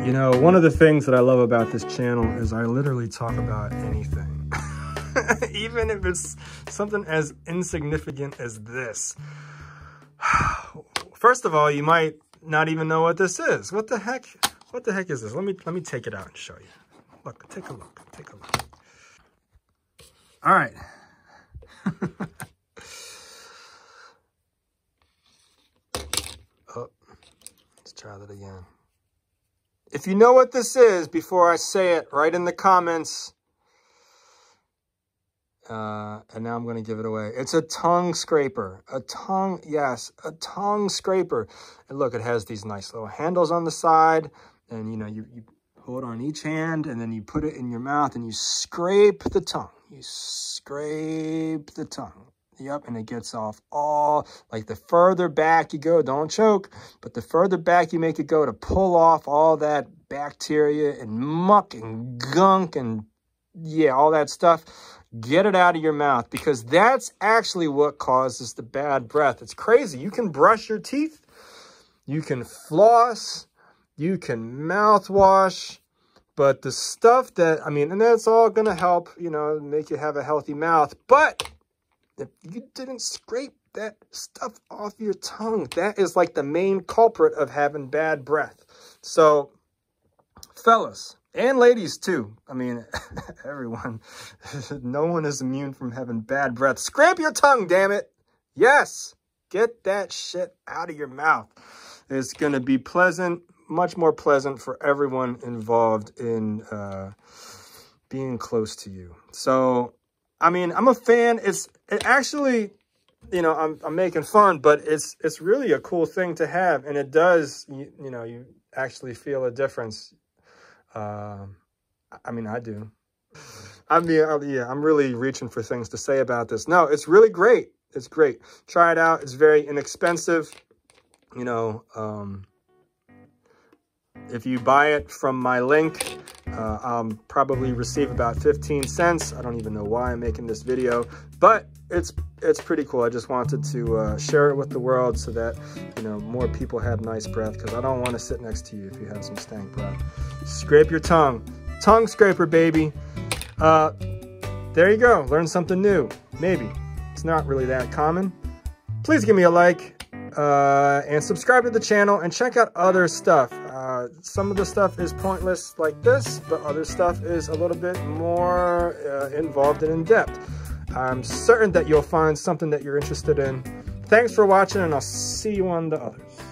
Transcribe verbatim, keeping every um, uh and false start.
You know, one of the things that I love about this channel is I literally talk about anything. Even if it's something as insignificant as this. First of all, you might not even know what this is. What the heck? What the heck is this? Let me let me take it out and show you. Look, take a look. Take a look. All right. Oh, let's try that again. If you know what this is, before I say it, write in the comments. Uh, and now I'm going to give it away. It's a tongue scraper. A tongue, yes, a tongue scraper. And look, it has these nice little handles on the side. And, you know, you, you pull it on each hand, and then you put it in your mouth, and you scrape the tongue. You scrape the tongue. Yep, and it gets off all, like the further back you go, don't choke, but the further back you make it go to pull off all that bacteria and muck and gunk and, yeah, all that stuff. Get it out of your mouth, because that's actually what causes the bad breath. It's crazy. You can brush your teeth, you can floss, you can mouthwash, but the stuff that, I mean, and that's all going to help, you know, make you have a healthy mouth. But if you didn't scrape that stuff off your tongue, that is like the main culprit of having bad breath. So, fellas, and ladies too. I mean, everyone, no one is immune from having bad breath. Scrape your tongue, damn it. Yes, get that shit out of your mouth. It's going to be pleasant, much more pleasant for everyone involved in uh, being close to you. So, I mean, I'm a fan. It's it actually, you know, I'm, I'm making fun, but it's it's really a cool thing to have. And it does, you, you know, you actually feel a difference. Uh, I mean, I do. I mean, yeah, I'm really reaching for things to say about this. No, it's really great. It's great. Try it out. It's very inexpensive. You know, um, if you buy it from my link, uh, I'll probably receive about fifteen cents. I don't even know why I'm making this video, but it's it's pretty cool. I just wanted to uh, share it with the world so that, you know, more people have nice breath, because I don't want to sit next to you if you have some stank breath. Scrape your tongue. Tongue scraper, baby. Uh, there you go. Learn something new. Maybe. It's not really that common. Please give me a like uh, and subscribe to the channel and check out other stuff. Uh, some of the stuff is pointless like this, but other stuff is a little bit more uh, involved and in-depth. I'm certain that you'll find something that you're interested in. Thanks for watching, and I'll see you on the others.